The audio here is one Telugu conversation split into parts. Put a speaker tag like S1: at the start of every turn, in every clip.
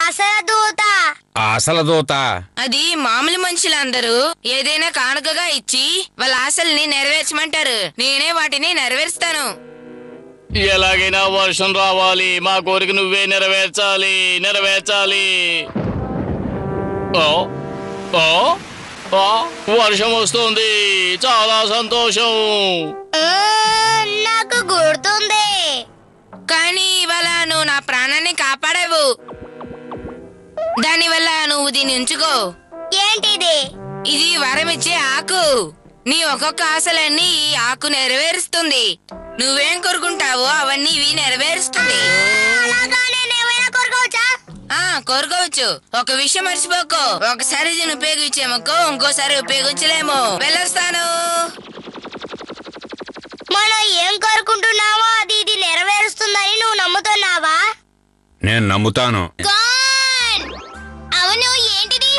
S1: అసలు దూత
S2: అది మామూలు మనుషులందరూ ఏదైనా కానుకగా ఇచ్చి వాళ్ళ ఆశల్ని నెరవేర్చమంటారు. నేనే వాటిని నెరవేరుస్తాను.
S3: ఎలాగైనా వర్షం రావాలి. మా కోరిక నువ్వే నెరవేర్చాలి. వర్షం వస్తుంది. చాలా సంతోషం.
S4: నాకు గుర్తుంది,
S2: కానీ ఇవాళ నువ్వు నా ప్రాణాన్ని కాపాడావు. దానివల్ల నువ్వు దీన్ని ఉంచుకో.
S4: ఏంటిది?
S2: ఇది వరమిచ్చే ఆకు. నీ ఒక్కొక్క ఆశలన్నీ ఈ ఆకు నెరవేరుస్తుంది. నువ్వేం కోరుకుంటావో అవన్నీ ఇవి నెరవేరుస్తుంది. కోరుకోవచ్చు. ఒక విషయం మర్చిపోకో, ఒకసారి దీన్ని ఉపయోగించామనుకో ఇంకోసారి ఉపయోగించలేము. వెళ్ళొస్తాను.
S4: మనం ఏం కోరుకుంటున్నావో అది ఇది నెరవేరుస్తుందని నువ్వు నమ్ముతున్నావా?
S1: నేను నమ్ముతాను.
S4: అవును, ఏంటిది?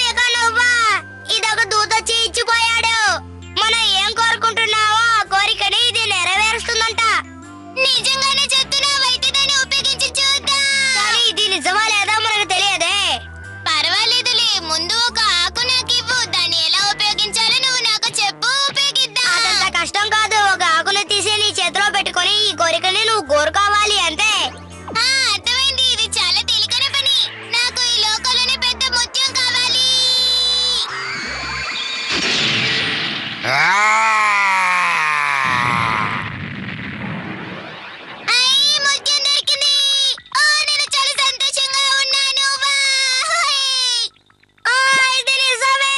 S4: ఇదొక దూత చేయించిపోయాడు. మనం ఏం కోరుకుంటున్నావో ఆ కోరికని ఇది నెరవేరుస్తుందంట. నిజంగానే చెప్తున్నావైతే దాన్ని ఉపయోగించి చూద్దాం. కానీ ఇది నిజమా లేదా మనకు తెలియదే. పర్వాలేదులే, ముందు ఒక ఆకు నాకు ఇవ్వు. దాన్ని ఎలా ఉపయోగించాలో నువ్వు నాకు చెప్పు, ఉపయోగిద్దాం. అదంత కష్టం కాదు. ఒక ఆకును తీసి నీ చేతిలో పెట్టుకొని ఈ కోరికని నువ్వు కోరుకోవాలి అంతే. అర్థమైంది. ఇది చాలా తేలికైన పని. నాకు ఈ లోకంలోనే పెద్ద ముత్యం కావాలి. ముత్యం దొరికింది. నేను చాలా సంతోషంగా ఉన్నాను. ఇది నిజమే.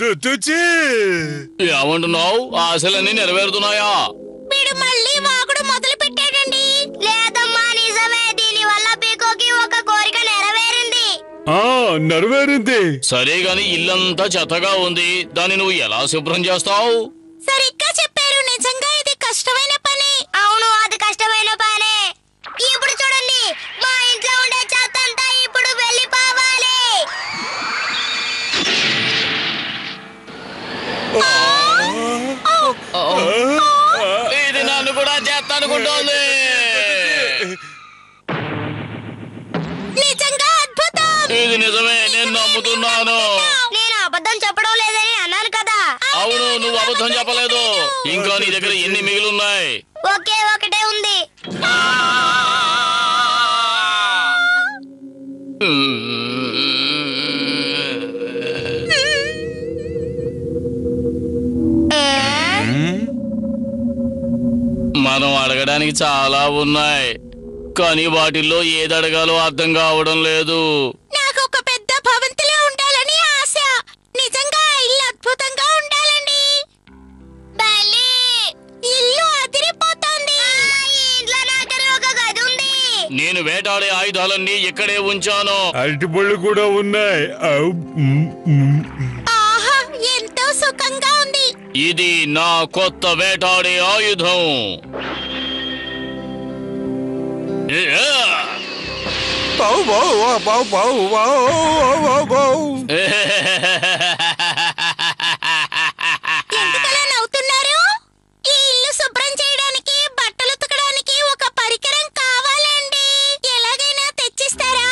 S3: ఏమంటున్నావు? ఆశలన్నీ నెరవేరుతున్నాయా?
S4: వీడు మళ్ళీ వాగుడు మొదలు పెట్టాడండి. లేదమ్మా, నిజమే. దీని వల్ల పీకోకి ఒక కోరిక నెరవేరింది.
S1: నెరవేరింది.
S3: సరే గాని ఇల్లంతా చెత్తగా ఉంది. దాన్ని నువ్వు ఎలా శుభ్రం చేస్తావు?
S4: సరిగ్గా చెప్పారు. నిజంగా ఇది కష్టమైన పని. అవును, అది కష్టమైన పనే. ఇప్పుడు చూడండి, మా ఇంట్లో ఉండే చెత్త అంతా ఇప్పుడు వెళ్ళిపోవాలి.
S3: ఇది నన్ను కూడా చెత్త అనుకుంటోంది.
S4: నిజంగా అద్భుతం.
S3: ఇది నిజమే, నేను నమ్ముతున్నాను.
S4: నేను అబద్ధం చెప్పడం లేదని అన్నాను కదా.
S3: అవును, నువ్వు అబద్ధం చెప్పలేదు. ఇంకా నీ దగ్గర ఎన్ని మిగిలిన్నాయి?
S4: ఒకటే ఉంది.
S3: మనం అడగడానికి చాలా ఉన్నాయి, కానీ వాటిల్లో ఏది అడగాలో అర్థం కావడం లేదు.
S4: నాకు ఒక పెద్ద భవంతిలో ఉండాలని ఆశ. నిజంగా ఇల్లు అద్భుతంగా ఉండాలండి. ఇల్లు అదిరిపోతుంది. ఇంట్లో నాకనే ఒక గది ఉంది.
S3: నేను వేటాడే ఆయుధాలన్నీ ఇక్కడే ఉంచాను.
S1: అరటిపళ్ళు కూడా ఉన్నాయి.
S4: ఆహా, ఎంతో సుఖంగా ఉంది.
S3: ఇది నా కొత్త వేటాడే ఆయుధం.
S4: ఎందుకలా నవ్వుతున్నారు? ఈ ఇల్లు శుభ్రం చేయడానికి, బట్టలు ఉతకడానికి ఒక పరికరం కావాలండి. ఎలాగైనా తెచ్చిస్తారా?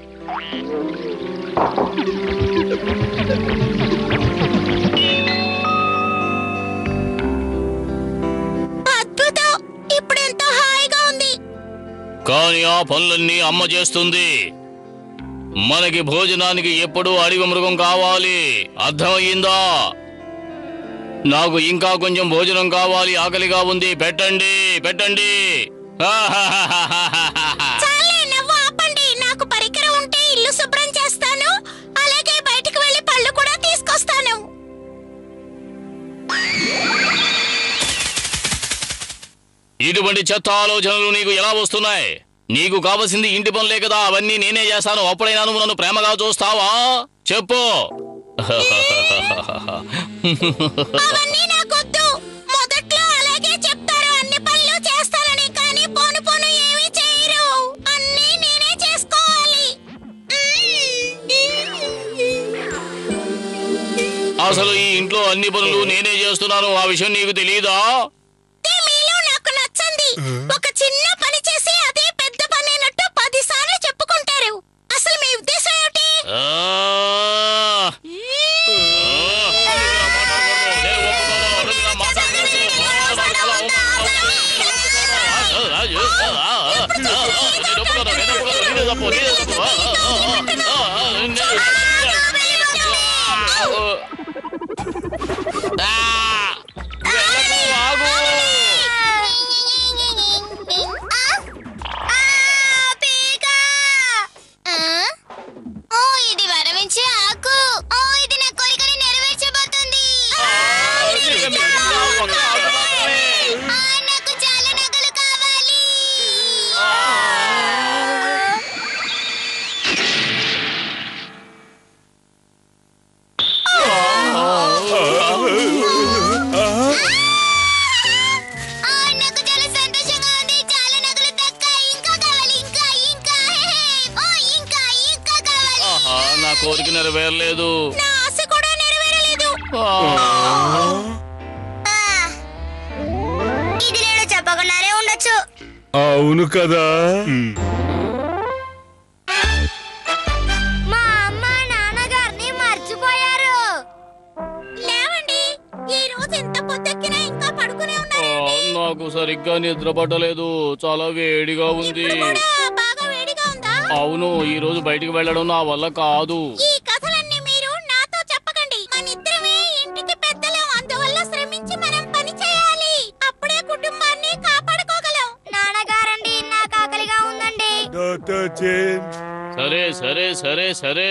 S4: అద్భుతం. ఇప్పుడు ఎంతో హాయిగా ఉంది.
S3: కానీ ఆ పనులన్నీ అమ్మ చేస్తుంది. మనకి భోజనానికి ఎప్పుడూ అడవి మృగం కావాలి. అర్థమయ్యిందా? నాకు ఇంకా కొంచెం భోజనం కావాలి. ఆకలిగా ఉంది. పెట్టండి.
S4: చాలే, నవ్వు ఆపండి. నాకు పరికరం ఉంటే ఇల్లు శుభ్రం చేస్తాను. అలాగే బయటికి వెళ్ళి పళ్ళు కూడా తీసుకొస్తాను.
S3: ఇటువంటి చెత్త ఆలోచనలు నీకు ఎలా వస్తున్నాయి? నీకు కావలసింది ఇంటి పనులే కదా. అవన్నీ నేనే చేస్తాను. అప్పుడైనా నువ్వు నన్ను ప్రేమగా చూస్తావా? చెప్పు.
S4: అవన్నీ నాకొద్దు. మొదట్లో అలాగే చెప్తారు, అన్ని పనులు చేస్తానని. కానీ పోను ఏమీ చేయరు. అన్నీ నేనే చేసుకోవాలి.
S3: అసలు ఈ ఇంట్లో అన్ని పనులు నేనే చేస్తున్నాను. ఆ విషయం నీకు తెలీదా?
S4: మీలో నాకు నచ్చంది. ఒక చిన్న పని చేసి అదే పెద్ద పని అన్నట్టు 10 సార్లు చెప్పుకుంటారు. అసలు మీ ఉద్దేశం ఇది వరమించే ఆకు. ఇది నా కోరికని నెరవేర్చబోతుంది. నాకు చాలా నగలు కావాలి. నాకు చాలా సంతోషంగా ఉంది. చాలా నగలు దక్కాయి. ఇంకా కావాలి. ఇంకా ఇంకా ఇంకా ఇంకా కావాలి.
S3: నా కోరిక నెరవేరలేదు.
S4: నా ఆశ కూడా నెరవేరలేదు. ఇది నేను చెప్పకుండానే ఉండొచ్చు.
S1: అవును కదా.
S4: మా అమ్మ నాన్నగారిని మర్చిపోయారు. లేవండి, ఈ రోజు ఎంత పొద్దెక్కినా ఇంకా పడుకునే ఉన్నారు.
S3: నాకు సరిగ్గా నిద్ర పట్టలేదు. చాలా వేడిగా ఉంది.
S4: బాగా వేడిగా ఉందా?
S3: అవును, ఈ రోజు బయటికి వెళ్ళడం నా వల్ల కాదు.
S4: ఈ కథలన్నీ మీరు నాతో చెప్పకండి. మనిద్దరమే ఇంటికి పెద్దలం. అందువల్ల శ్రమించి మనం పని చేయాలి. అప్పుడే కుటుంబాన్ని కాపాడుకోగలం. నాన్నగారండి, నాకు ఆకలిగా ఉందండి.
S3: సరే సరే సరే సరే,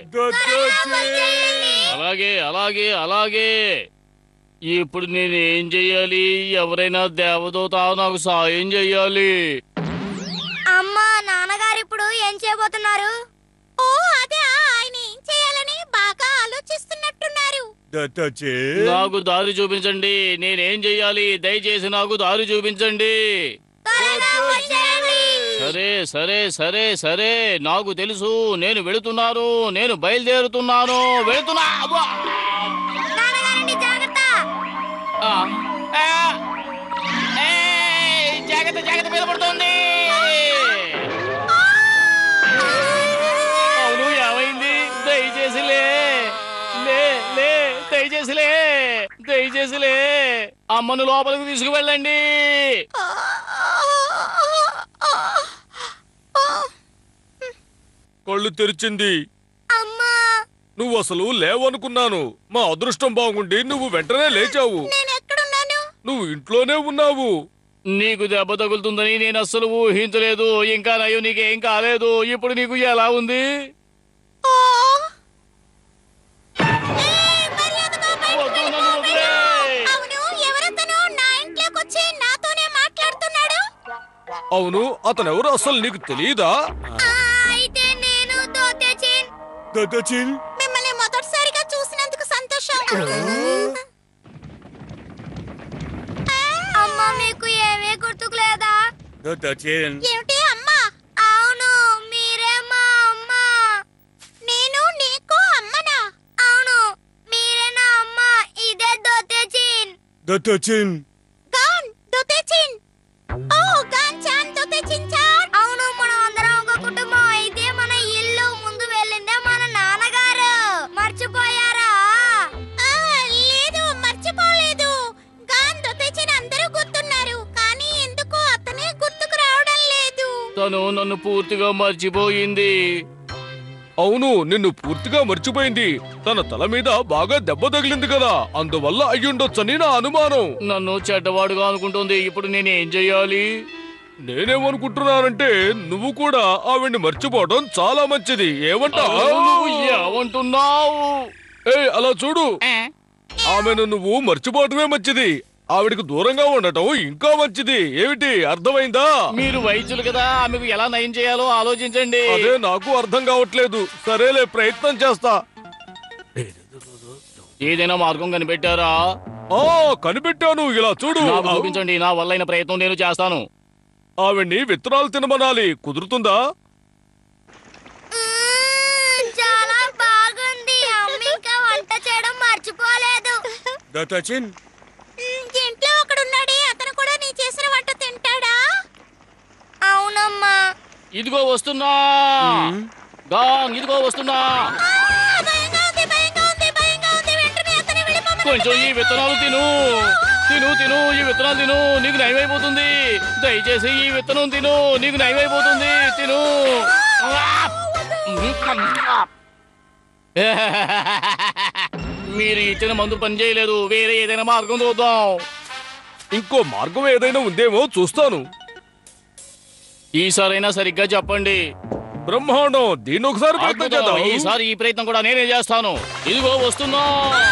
S3: అలాగే అలాగే అలాగే. ఇప్పుడు నేను ఏం చెయ్యాలి? ఎవరైనా దేవదూత నాకు సాయం చెయ్యాలి.
S4: అమ్మా, నాన్నగారు ఇప్పుడు ఏం చేయబోతున్నారు? ఓ అదే, ఆయన ఏం చేయాలని బాగా ఆలోచిస్తున్నట్టున్నారు.
S3: నాకు దారి చూపించండి. నేనేం చెయ్యాలి? దయచేసి నాకు దారి చూపించండి. సరే సరే సరే సరే, నాకు తెలుసు. నేను వెళుతున్నాను. నేను బయలుదేరుతున్నాను. వెళుతున్నా. అబ్బా!
S4: నాన్నగారండి, జాగ్రత్త.
S3: జాగ్రత్త జాగ్రత్త, మీద పడుతోంది. అవును, ఏమైంది? దయచేసి లే లే లే, దయచేసి లే, దయచేసి లే. అమ్మను లోపలికి తీసుకువెళ్ళండి.
S1: కళ్ళు తెరిచింది.
S4: అమ్మా,
S1: నువ్వు అసలు లేవనుకున్నాను. మా అదృష్టం బాగుండి నువ్వు వెంటనే లేచావు.
S4: నేను ఎక్కడున్నాను?
S1: నువ్వు ఇంట్లోనే ఉన్నావు.
S3: నీకు దెబ్బ తగులుతుందని నేను అస్సలు ఊహించలేదు. ఇంకా నయ్యో, నీకేం కాలేదు. ఇప్పుడు నీకు ఎలా ఉంది? వద్దు, నన్ను వదిలేయ్.
S4: అవును, ఎవరతను నా ఇంట్లోకి వచ్చి నాతోనే మాట్లాడుతున్నాడు?
S1: అవును, అతనెవరు అసలు నీకు తెలియదా?
S4: అయితే నేను దోతేచిన్. మిమ్మల్ని మొదటిసారిగా చూసినందుకు సంతోషం. అమ్మా, మీకు ఏమీ గుర్తుకు లేదా? ఏమిటి అమ్మా? అవును, మీరే మా అమ్మ. నేను నీకు అమ్మనా? అవును, మీరే నా అమ్మ. ఇదే దోతేచిన్. గాన్ దోతేచిన్. ఓ గాన్ చాన్ దోతేచిన్ చాన్. అవును, మనం అందరం ఒక కుటుంబం. అయితే మన ఇల్లు ముందు వెళ్ళిందే మన నాన్నగారు. మర్చిపోయారా? లేదు, మర్చిపోలేదు. గాన్ దోతేచిన్ అందరూ గుర్తున్నారు. కానీ ఎందుకు అతనే గుర్తుకు రావడం లేదు.
S3: తను నన్ను పూర్తిగా మర్చిపోయింది.
S1: అవును, నిన్ను పూర్తిగా మర్చిపోయింది. తన తల మీద బాగా దెబ్బ తగిలింది కదా, అందువల్ల అయ్యుండొచ్చని నా అనుమానం.
S3: నన్ను చెడ్డవాడుగా అనుకుంటుంది. ఇప్పుడు నేనేం చెయ్యాలి?
S1: నేనేమనుకుంటున్నానంటే నువ్వు కూడా ఆవిడ్ని మర్చిపోవడం చాలా మంచిది. ఏమంటావు?
S3: నువ్వు ఏమంటున్నావు?
S1: అలా చూడు, ఆమెను నువ్వు మర్చిపోవటమే మంచిది. ఆవిడకు దూరంగా ఉండటం ఇంకా మంచిది. ఏమిటి, అర్థమైందా?
S3: మీరు వైద్యులు కదా, ఆమెకు ఎలా నయం చేయాలో ఆలోచించండి.
S1: అదే నాకు అర్థం కావట్లేదు. సరేలే, ప్రయత్నం చేస్తా.
S3: ఏదైనా మార్గం కనిపెట్టారా?
S1: కనిపెట్టాను. ఇలా చూడు,
S3: నాకు చూపించండి. నా వల్లైన ప్రయత్నం నేను చేస్తాను.
S1: ఆవిడ్ని విత్తనాలు తినమనాలి. కుదురుతుందా?
S4: చాలా బాగుంది. అమ్మ ఇంకా వంట చేయడం మర్చిపోలేదు. ఇంట్లో ఒకడున్నాడే, అతను కూడా నీ చేసిన వంట తింటాడా? అవునమ్మా.
S3: ఇదిగో వస్తున్నా. గాంగ్ ఇదిగో వస్తున్నా. కొంచెం ఈ విత్తనాలు తిను తిను తిను, ఈ విత్తనాలు తిను, నీకు నయమైపోతుంది. దయచేసి ఈ విత్తనం తిను, నీకు నయమైపోతుంది. తిను. మీరు ఇచ్చిన మందు పని చేయలేదు, వేరే ఏదైనా మార్గం చూద్దాం.
S1: ఇంకో మార్గం ఏదైనా ఉందేమో చూస్తాను.
S3: ఈసారైనా సరిగ్గా చెప్పండి.
S1: బ్రహ్మాండం, దీన్ని ఒకసారి ప్రయత్నం
S3: అద్భుతం.
S1: చేద్దాం.
S3: ఈసారి ఈ ప్రయత్నం కూడా నేనే చేస్తాను. ఇదిగో వస్తున్నా.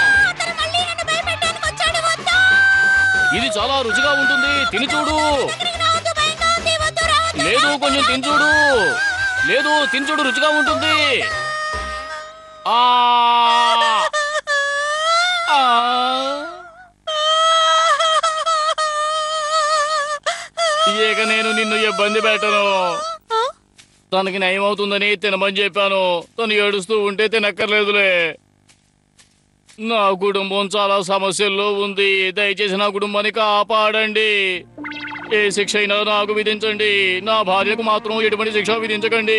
S3: ఇది చాలా రుచిగా ఉంటుంది, తిని చూడు. లేదు కొంచెం తిని చూడు. లేదు తిని చూడు, రుచిగా ఉంటుంది. ఆ ఆ. ఇక నేను నిన్ను ఇబ్బంది పెట్టను. తనకి నయం అవుతుందని తినమని చెప్పాను. తను ఏడుస్తూ ఉంటే తినక్కర్లేదులే. నా కుటుంబం చాలా సమస్యల్లో ఉంది. దయచేసి నా కుటుంబాన్ని కాపాడండి. ఏ శిక్ష అయినా నాకు విధించండి. నా భార్యకు మాత్రం ఎటువంటి శిక్ష విధించకండి.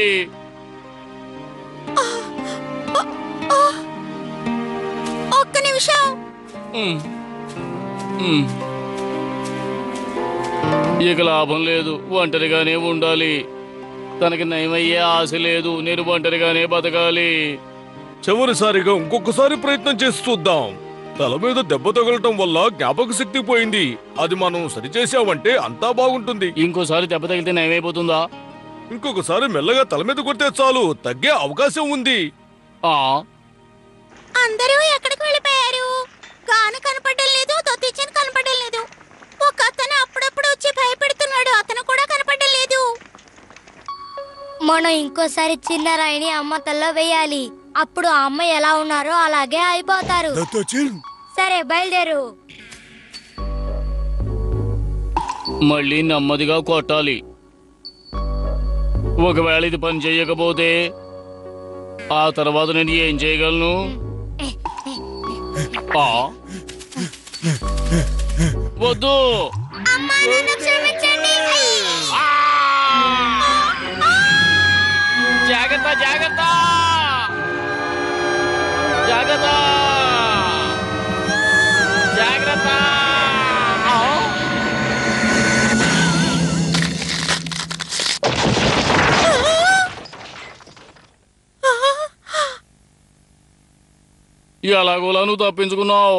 S4: ఒక్క నిమిషం.
S3: ఉమ్. ఉమ్. ఇక లాభం లేదు, ఒంటరిగానే ఉండాలి. తనకి నయమయ్యే ఆశ లేదు. నేను ఒంటరిగానే బతకాలి.
S1: చివరిసారిగా ఇంకొకసారి ప్రయత్నం చేసి చూద్దాం. తల మీద దెబ్బ తగలటం వల్ల జ్ఞాపక శక్తి పోయింది. అది మనం సరిచేసామంటే అంతా బాగుంటుంది.
S3: ఇంకోసారి దెబ్బ తగిలితే నయమైపోతుందా?
S1: ఇంకొకసారి మెల్లగా తల మీద కొడితే చాలు, తగ్గే అవకాశం ఉంది.
S3: ఆ
S4: అందరూ ఎక్కడికి వెళ్ళిపోయారు? గాను కనపడడం లేదు, తొత్తిచ్చని కనపడడం లేదు. ఒక అతను అప్పుడప్పుడు వచ్చి భయపెడుతున్నాడు, అతను కూడా కనపడడం లేదు. మనం ఇంకోసారి చిన్న రాయిని అమ్మ తల్లో వేయాలి. అప్పుడు ఆ అమ్మ ఎలా ఉన్నారో అలాగే అయిపోతారు. సరే బయలుదేరు.
S3: మళ్ళీ నెమ్మదిగా కొట్టాలి. ఒకవేళ ఇది పని చేయకపోతే ఆ తర్వాత నేను ఏం చేయగలను? ఆ వద్దు.
S4: అమ్మా, నన్ను క్షమించండి.
S3: ఆ! జాగ్రత్త జాగ్రత్త జాగ్రత్త జాగ్రత్త. ఆ! ఎలాగోలా నువ్వు తప్పించుకున్నావు.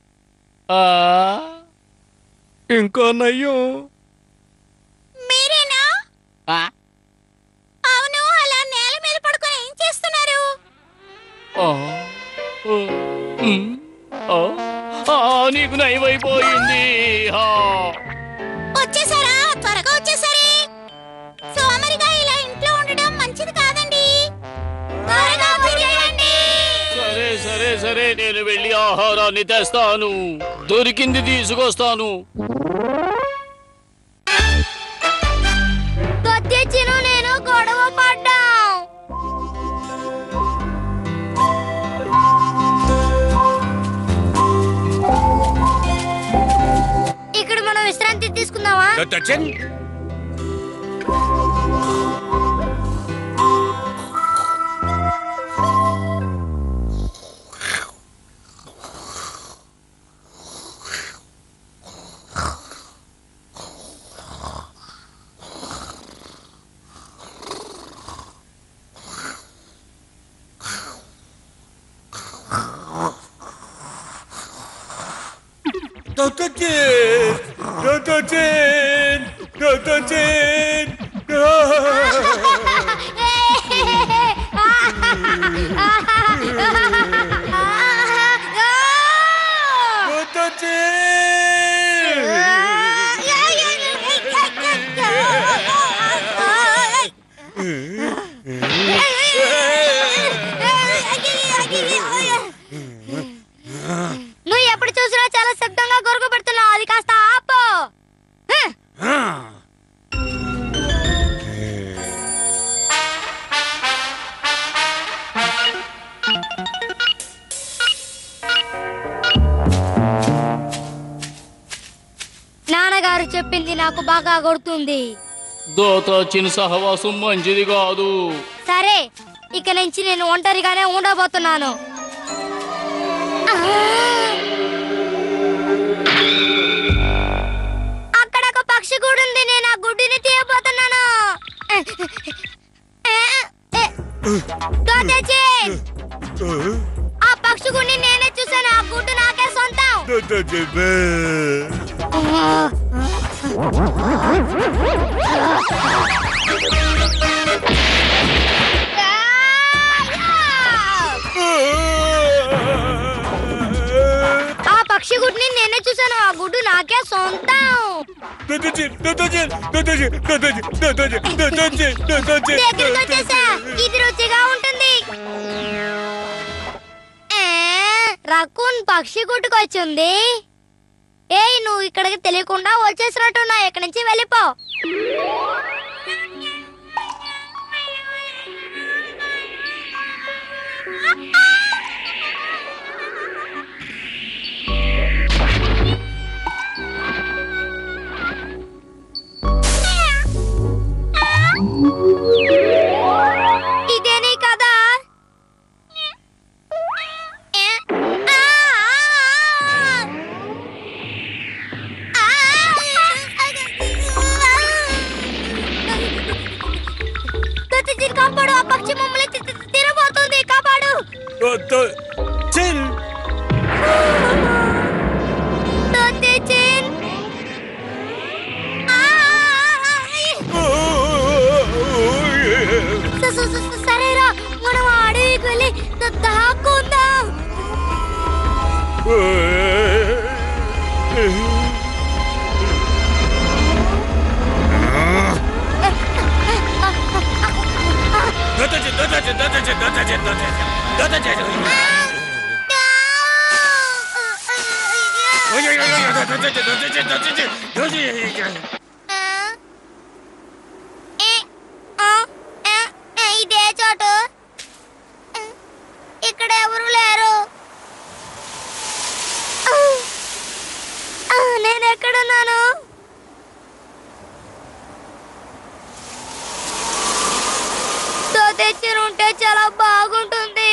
S1: ఇంకా నయ్యం.
S4: మీరేనా? అవును, అలా నేల మీద పడుకొని ఏం చేస్తున్నారు?
S3: నీకు నయమైపోయింది.
S4: వచ్చేసారా? త్వరగా వచ్చేసారే. సోమరిగా ఇలా ఇంట్లో ఉండడం మంచిది కాదండి. త్వరగా వచ్చేయండి.
S3: సరే సరే సరే, నేను వెళ్ళి ఆహారాన్ని తెస్తాను. దొరికింది తీసుకొస్తాను.
S4: తొత్తిచ్చిను నేను గొడవ పడ్డాం. ఇక్కడ మనం విశ్రాంతి తీసుకుందామా? నువ్వు ఎప్పుడు చూసినా చాలా శబ్దంగా గొరుగు పెడుతున్నావు. అది కాస్త ఆపు. నాన్నగారు చెప్పింది నాకు బాగా గుర్తుంది.
S3: దోత చిన్న సహవాసం మంచిది కాదు.
S4: సరే, ఇక నుంచి నేను ఒంటరిగానే ఉండబోతున్నాను. అక్కడ ఒక పక్షి గూడు ఉంది. నేను ఆ గుడ్డుని తీయబోతున్నాను. ఆ పక్షి గుడిని నేనే చూసాను. ఆ గుడ్డు నాకే సొంతం. ఆ పక్షి గుడ్ని నేనే చూసాను. ఆ గుడ్డు నాకే సొంతం. దగ్గరికి వచ్చేసా. ఇది రుచిగా ఉంటుంది. రకూన్ పక్షి గుడ్డుకు వచ్చింది. ఏయ్, నువ్వు ఇక్కడికి తెలియకుండా వచ్చేసినట్టున్నా. ఇక్కడి నుంచి వెళ్ళిపో. ఇదేనీ కదా. కాపాడు. ఆ పక్షి మమ్మల్ని తిరగబోతుంది. కాపాడు. సరేరా, మనం అడవికి వెళ్ళి దాక్కుందాం. ఇదే చోటు. ఇక్కడ ఎవరు లేరు. నేను ఎక్కడున్నాను? తెచ్చి ఉంటే చాలా బాగుంటుంది.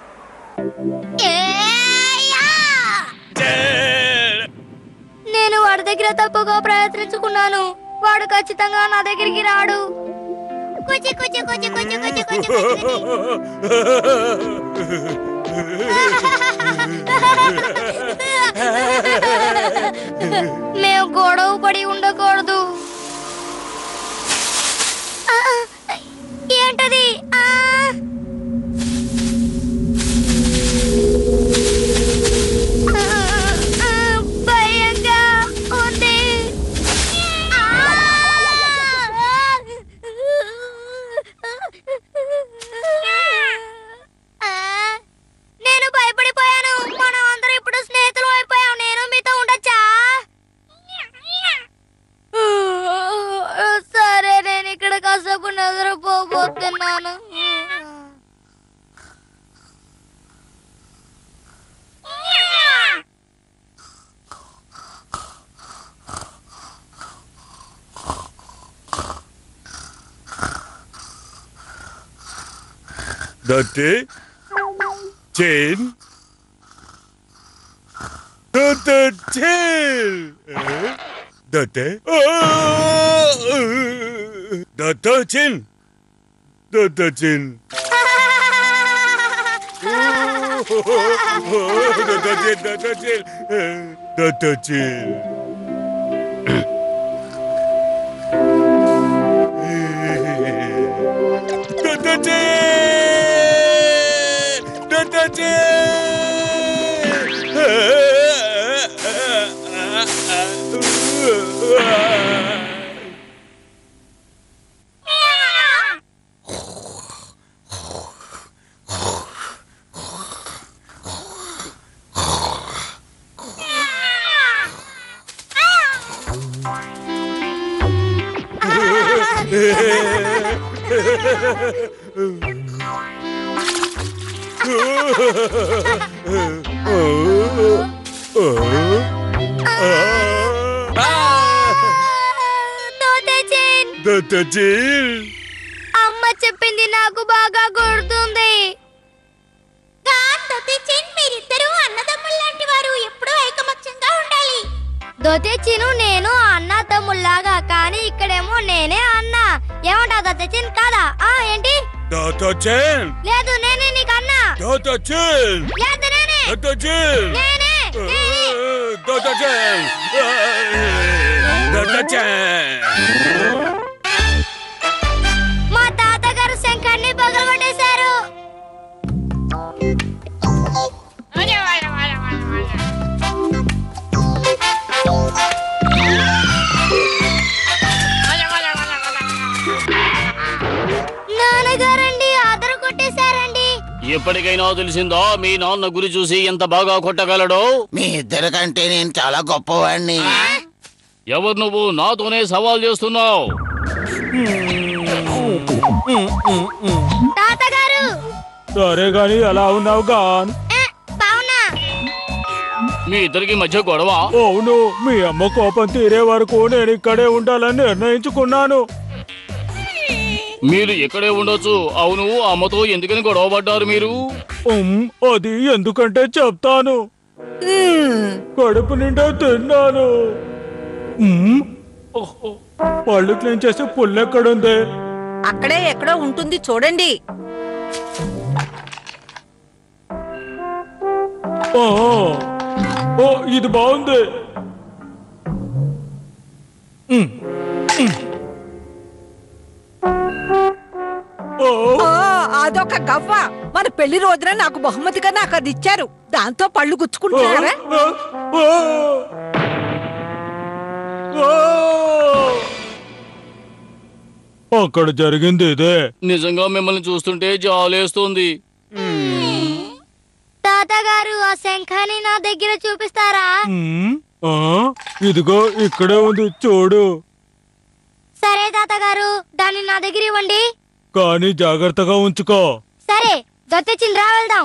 S4: నేను వాడి దగ్గర తప్పుగా ప్రయత్నించుకున్నాను. వాడు ఖచ్చితంగా నా దగ్గరికి రాడు. కుచి కుచి కుచి కుచి కుచి కుచి మేము గొడవ పడి ఉండకూడదు. ఏంటది? భయంగా ఉంది. నేను భయపడిపోయాను. మనం అందరం ఇప్పుడు స్నేహితులు అయిపోయాం. నేను మీతో ఉండొచ్చా? సరే, నేను ఇక్కడ కాసేపు నిద్రపోబోతున్నాను.
S1: Date, chain, the tail, date, the chin, the chin, the chin. అమ్మ చెప్పింది నాకు బాగా గుర్తు.
S4: దొతెచ్చిను నేను అన్న తమ్ముళ్ళలాగా, కానీ ఇక్కడేమో నేనే అన్న. ఏమంటావు దొతెచ్చిన్ కాదా? ఏంటి? లేదు నేనే నీకు అన్న. లేదు నేనే. మా తాతగారు శంఖాన్ని పగలగొట్టేశారు. నాన్నగారండి ఆదర కొట్టేశారండి.
S3: ఎప్పటికైనా తెలిసిందా మీ నాన్న గురి చూసి ఎంత బాగా కొట్టగలడో?
S5: మీ ఇద్దరి కంటే నేను చాలా గొప్పవాడిని.
S3: ఎవరు నువ్వు? నాతోనే సవాల్ చేస్తున్నావు?
S4: తాతగారు.
S1: సరే గాని అలా ఉన్నావు గాన్.
S4: బావునా?
S3: మీ ఇద్దరికి మధ్య గొడవ?
S1: అవును, మీ అమ్మ కోపం తీరే వరకు నేను ఇక్కడే ఉండాలని నిర్ణయించుకున్నాను.
S3: మీరు ఇక్కడే ఉండొచ్చు. అవును, అమ్మతో ఎందుకని గొడవ పడ్డారు మీరు?
S1: అది ఎందుకంటే చెప్తాను. కడుపు నిండా తిన్నాను. పళ్ళు క్లీన్ చేసే పుల్లు ఎక్కడుంది?
S6: అక్కడే ఎక్కడో ఉంటుంది చూడండి.
S1: ఇది బాగుంది.
S6: అదొక గవ్వ. మన పెళ్లి రోజున నాకు బహుమతిగా నాకు అది ఇచ్చారు. దాంతో పళ్ళు గుచ్చుకుంటున్నారా?
S1: అక్కడ జరిగింది ఇదే.
S3: నిజంగా మిమ్మల్ని చూస్తుంటే జాలేస్తుంది.
S4: తాతగారు ఆ శంఖాన్ని నా దగ్గర చూపిస్తారా?
S1: ఇదిగో ఇక్కడే ఉంది చూడు.
S4: సరే తాతగారు, దాన్ని నా దగ్గర ఇవ్వండి.
S1: కానీ జాగ్రత్తగా ఉంచుకో.
S4: సరే దొత్తెచ్చిన్ రా వెళ్దాం.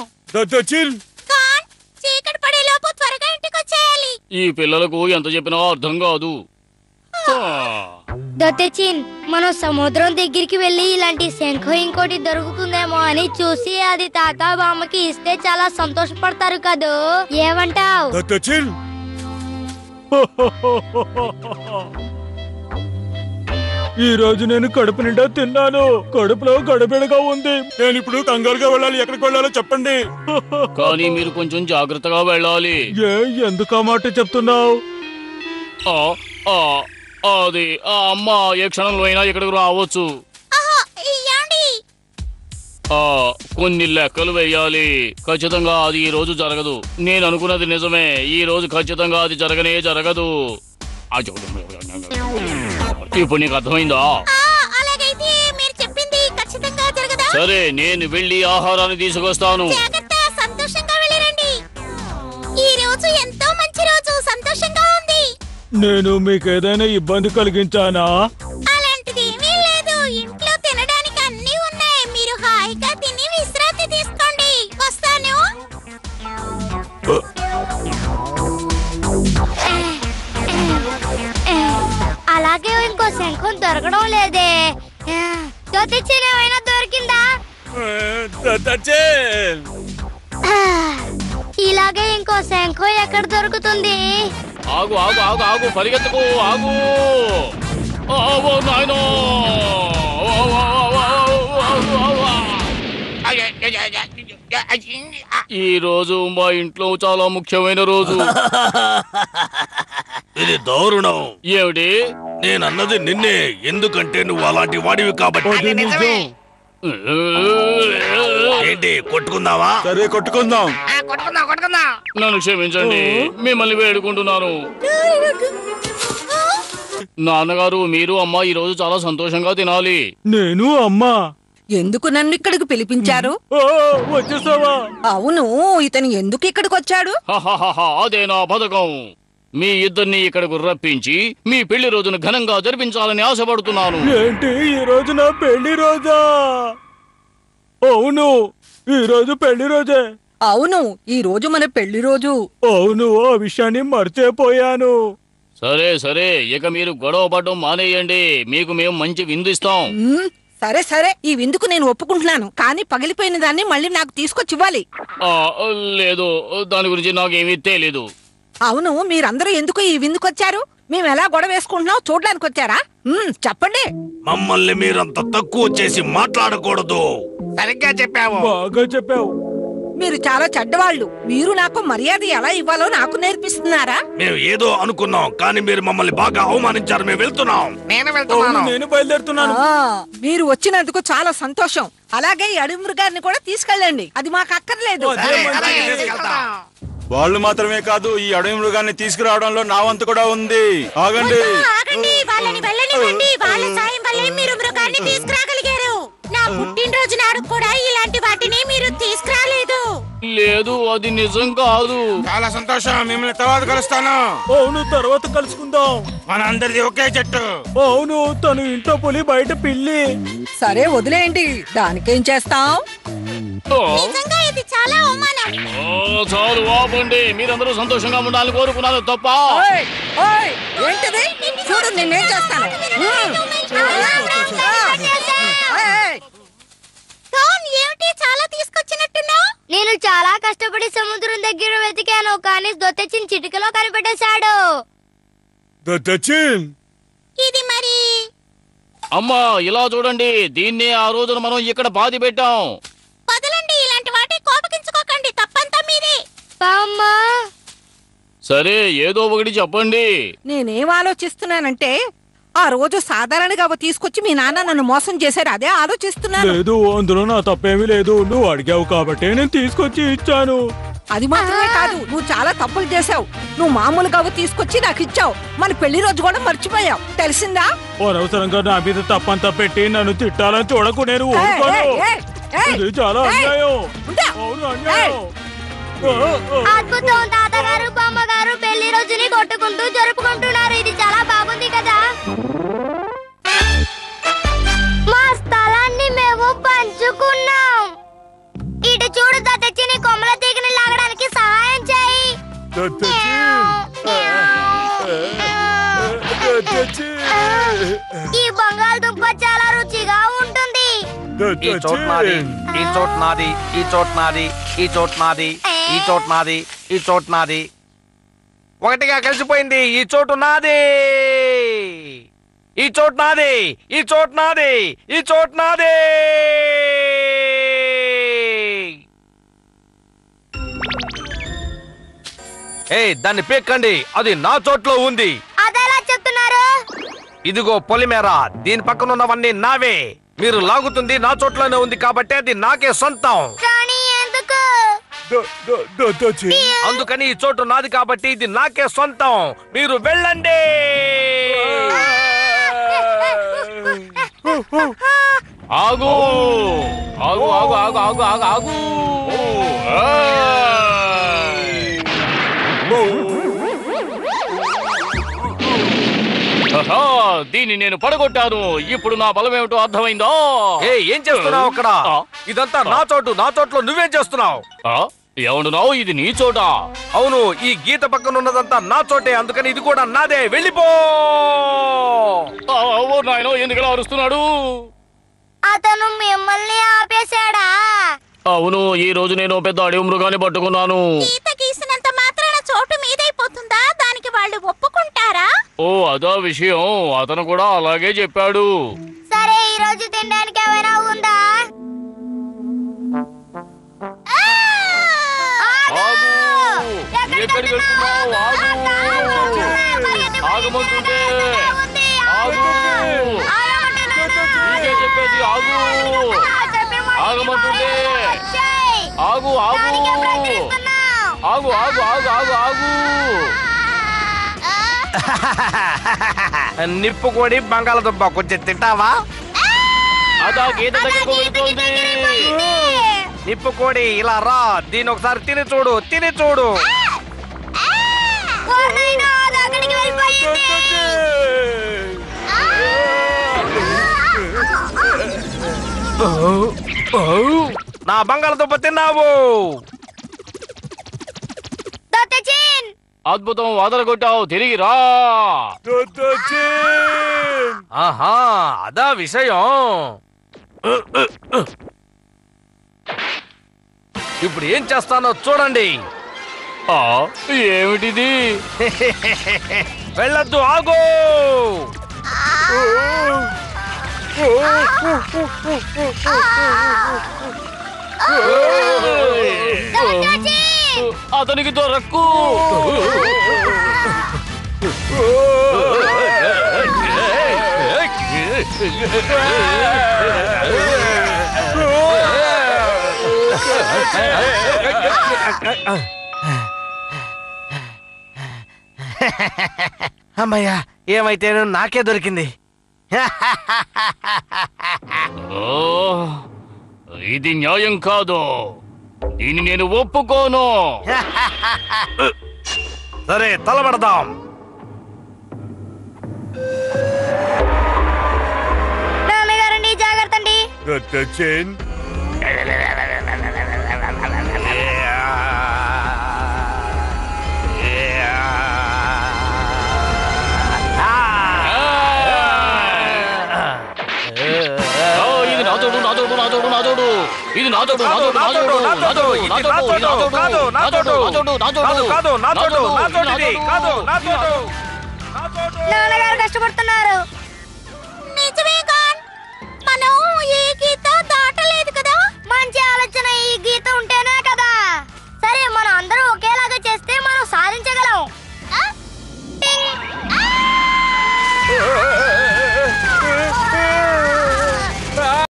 S2: చీకటి పడేలోపు త్వరగా ఇంటికి వచ్చేయాలి.
S3: ఈ పిల్లలకు ఎంత చెప్పినా అర్థం కాదు.
S4: దొత్తెచ్చిన్, మనం సముద్రం దగ్గరికి వెళ్ళి ఇలాంటి శంఖం ఇంకోటి దొరుకుతుందేమో అని చూసి అది తాత బామ్మకి ఇస్తే చాలా సంతోషపడతారు కదూ. ఏమంటావ్?
S1: ఈ రోజు నేను కడుపు నిండా తిన్నాను. కడుపులో గడబిడగా ఉంది. నేను ఇప్పుడు కంగారుగా వెళ్ళాలి. ఎక్కడికి వెళ్ళాలో చెప్పండి.
S3: కానీ మీరు కొంచెం జాగ్రత్తగా వెళ్ళాలి.
S1: ఎందుకు ఆ మాట చెప్తున్నావు?
S3: అది ఆ అమ్మ ఏ క్షణంలో అయినా ఇక్కడికి రావచ్చు. కొన్ని లెక్కలు వేయాలి. ఖచ్చితంగా అది ఈ రోజు జరగదు. నేను అనుకున్నది నిజమే. ఈ రోజు ఖచ్చితంగా అది జరగనే జరగదు. ఇప్పుడు నీకు అర్థమైందా? సరే, నేను వెళ్ళి ఆహారాన్ని తీసుకొస్తాను.
S1: నేను మీకు ఏదైనా ఇబ్బంది కలిగించానా?
S2: అలాంటిది ఏమీ లేదు. ఇంట్లో తినడానికి అన్నీ ఉన్నాయి. మీరు హాయిగా తిని విశ్రాంతి తీసుకోండి. వస్తాను.
S4: అలాగే ఇంకో శంఖం దొరకడం లేదే. దొత్తెచ్చిన్ ఏమైనా దొరికిందా? ఇలాగే ఇంకో శంఖం ఎక్కడ దొరుకుతుంది?
S3: ఆగు ఆగు ఆగు ఆగు, పరిగెత్తుకు, ఆగు. నాయనో, ఈ రోజు మా ఇంట్లో చాలా ముఖ్యమైన రోజు.
S1: ఇది దారుణం.
S3: ఏమిటి?
S1: నేనన్నది నిన్నే. ఎందుకంటే నువ్వు అలాంటి వాడివి కాబట్టి. ఏంటి, కొట్టుకుందావా? సరే కొట్టుకుందాం.
S3: నన్ను క్షమించండి, మిమ్మల్ని వేడుకుంటున్నాను. నాన్నగారు, మీరు అమ్మ ఈ రోజు చాలా సంతోషంగా తినాలి.
S1: నేను అమ్మా
S6: ఎందుకు నన్ను ఇక్కడికి పిలిపించారు?
S1: వచ్చేసావా?
S6: అవును, ఇతను ఎందుకు ఇక్కడికి వచ్చాడు?
S3: అదే నా పథకం. మీ ఇద్దరిని ఇక్కడకు రప్పించి మీ పెళ్లి రోజును ఘనంగా జరిపించాలని ఆశపడుతున్నాను.
S1: ఏంటి, ఈ రోజు నా పెళ్లి రోజా? అవును, ఈ రోజు పెళ్లి రోజే.
S6: అవును, ఈ రోజు మన పెళ్లి రోజు.
S1: అవును, ఆ విషయాన్ని మర్చిపోయాను.
S3: సరే సరే, ఇక మీరు గొడవ పడడం మానేయండి. మీకు మేము మంచి విందిస్తాం.
S6: సరే సరే, ఈ విందుకు నేను ఒప్పుకుంటున్నాను. కానీ పగిలిపోయిన దాన్ని మళ్ళీ నాకు తీసుకొచ్చి ఇవ్వాలి.
S3: లేదు, దాని గురించి నాకేమీ తెలీదు.
S6: అవును, మీరందరూ ఎందుకు ఈ విందుకొచ్చారు? మేము ఎలా గొడవ వేసుకుంటున్నాం చూడడానికి వచ్చారా? చెప్పండి.
S1: మమ్మల్ని మీరంత తక్కువ చేసి మాట్లాడకూడదు.
S5: సరిగ్గా చెప్పావు.
S1: బాగా చెప్పావు.
S6: మీరు చాలా చెడ్డవాళ్ళు. మీరు నాకు మర్యాద ఎలా ఇవ్వాలో నాకు నేర్పిస్తున్నారా?
S1: మేము ఏదో అనుకున్నాం, కానీ మీరు మమ్మల్ని బాగా అవమానించారు. మేము వెళ్తున్నాం.
S5: నేను
S1: బయలుదేరుతున్నాను.
S6: మీరు వచ్చినందుకు చాలా సంతోషం. అలాగే ఈ అడవి మృగాన్ని కూడా తీసుకెళ్ళండి. అది మాకు అక్కర్లేదు.
S7: వాళ్ళు మాత్రమే కాదు, ఈ అడవి మృగాన్ని తీసుకురావడంలో నా వంతు కూడా ఉంది. ఆగండి.
S4: వాళ్ళ సాయం వల్లే మీరు మృగాన్ని తీసుకురాగలిగారు. నా పుట్టినరోజు నాడు కూడా ఇలాంటి వాటిని మీరు తీసుకురాలేదు.
S3: లేదు, అది నిజం కాదు.
S5: చాలా సంతోషం. మిమ్మల్ని తర్వాత కలుస్తాను.
S1: అవును, తర్వాత కలుసుకుందాం.
S5: మనందరిది ఒకే చెట్టు.
S1: అవును, తను ఇంట్లో పులి, బయట పిల్లి.
S6: సరే వదిలేయండి, దానికేం చేస్తాం?
S4: నిజంగా ఇది చాలా అవమానం.
S3: చాలు ఆపండి. మీరందరూ సంతోషంగా ఉండాలని కోరుకున్నాను తప్ప.
S6: ఓయ్, ఓయ్, ఏంటిది? చూడు నేనేం చేస్తాను.
S4: ఏమిటి చాలా తీసుకొచ్చినట్టున్నావు? నేను చాలా కష్టపడి సముద్రం దగ్గర వెతికాను, కానీ దొత్తెచ్చిన చిటికలో కనిపెట్టేశాడు. ఇది మరి
S3: అమ్మా, ఇలా చూడండి. దీన్నే ఆ రోజున మనం ఇక్కడ బాధి పెట్టాం.
S4: వదలండి, ఇలాంటి వాటి కోపగించుకోకండి. తప్పంతా మీదే. బామ్మా,
S3: సరే, ఏదో ఒకటి చెప్పండి.
S6: నేనేం ఆలోచిస్తున్నానంటే, ఆ రోజు సాధారణంగా తీసుకొచ్చి మీ నాన్న నన్ను మోసం చేశారు. అదే ఆలోచిస్తున్నాను.
S1: లేదు, అందులో నా తప్పేమీ లేదు. నువ్వు అడిగావు కాబట్టి నేను తీసుకొచ్చి ఇచ్చాను.
S6: అది మాత్రమే కాదు, నువ్వు చాలా తప్పులు చేశావు. నువ్వు మామూలుగా తీసుకొచ్చి నాకు ఇచ్చావు. మన పెళ్లి రోజు కూడా మర్చిపోయావు, తెలిసిందా?
S1: అనవసరంగా నా మీద తప్పంతా పెట్టి నన్ను తిట్టాలని చూడకు. నేను ఊరుకోను. ఇది చాలా అన్యాయం. అవును, అన్యాయం.
S4: అద్భుతం. తాతగారు బామ్మగారు పెళ్లి రోజుని కొట్టుకుంటూ జరుపుకుంటున్నారు. ఇది చాలా బాగుంది కదా. మా స్థలాన్ని మేము పంచుకున్నాం. ఇటు చూడు, తెచ్చి నీ కొమ్మల తీగని లాగడానికి సహాయం చేయి. ఈ బంగాళదుంప చాలా రుచిగా ఉంటుంది.
S8: ఈ చోట్ నాది, ఈ చోట్ నాది, ఈ చోట్ నాది, ఈ చోట్ నాది, ఈ చోట్ నాది, ఈ చోట్ నాది. ఒకటిగా కలిసిపోయింది. ఈ చోటు నాది, ఈ చోట్ నాది, ఈ చోట్ నాది, ఈ చోట్ నాది. దాన్ని పీక్కండి. అది నా చోట్లో ఉంది.
S4: అదెలా చెప్తున్నారు?
S8: ఇదిగో పొలిమేర, దీని పక్కన ఉన్నవన్నీ నావే. మీరు లాగుతుంది నా చోట్లోనే ఉంది కాబట్టి అది నాకే సొంతం.
S4: కానీ ఎందుకు?
S8: అందుకని ఈ చోటు నాది కాబట్టి ఇది నాకే సొంతం. మీరు వెళ్ళండి.
S3: ఆగు ఆగు ఆగు ఆగు ఆగు ఆగు ఆగు. దీన్ని నేను పడగొట్టాను. ఇప్పుడు నా బలం ఏమిటో అర్థమైందా?
S8: ఏం చేస్తున్నావు అక్కడ? ఇదంతా నా చోటు. నా చోట్లో నువ్వేం చేస్తున్నావు?
S3: ఏమంటున్నావు? ఇది నీ చోట?
S8: అవును, ఈ గీత పక్కన ఉన్నదంతా నా చోటే. అందుకని ఇది కూడా నాదే. వెళ్ళిపో.
S3: నాయనో, ఎందుకలా అరుస్తున్నాడు?
S4: అతను మిమ్మల్ని ఆపేశాడా?
S3: అవును, ఈ రోజు నేను పెద్ద అడవి మృగాన్ని పట్టుకున్నాను.
S4: గీత గీసినంత మాత్రాన చోటు మీదైపోతుందా? దానికి వాళ్ళు ఒప్పుకుంటారా?
S3: ఓ, అదా విషయం. అతను కూడా అలాగే చెప్పాడు.
S4: సరే, ఈ రోజు తినడానికి ఏమైనా ఉందా?
S3: ఎక్కడికి వెళ్తున్నావు? ఆగమంటుంటే చెప్పేది. ఆగు, ఆగమంటుంటే ఆగు, ఆగు, ఆగు, ఆగు, ఆగు, ఆగు, ఆగు.
S8: నిప్పు కోడి బంగాళదుంప కొంచెం తింటావా?
S3: అదా గీత దగ్గరకు వెళ్తోంది.
S8: నిప్పు కోడి ఇలా రా. దీని ఒకసారి తిని చూడు, తిని చూడు. నా బంగాళదుంప తిన్నావు.
S3: అద్భుతం, వదలగొట్టావు. తిరిగి రా.
S8: ఆహా, అదా విషయం. ఇప్పుడు ఏం చేస్తానో చూడండి.
S3: ఏమిటిది?
S8: వెళ్ళొద్దు, ఆగు.
S3: అతనికి దొరక్కు.
S8: అమ్మయ్యా, ఏమైతేను నాకే దొరికింది.
S3: ఓ, ఇది న్యాయం కాదు. దీన్ని నేను ఒప్పుకోను.
S8: సరే, తలబడదాం.
S4: నాన్నగారండి, జాగ్రత్త అండి.
S3: ఇది నాతోడు, నాతోడు, నాతోడు, నాతోడు. ఇది నాతోడు, నాతోడు, నాతోడు, నాతోడు,
S4: నాన్నగారు కష్టపడుతున్నారు.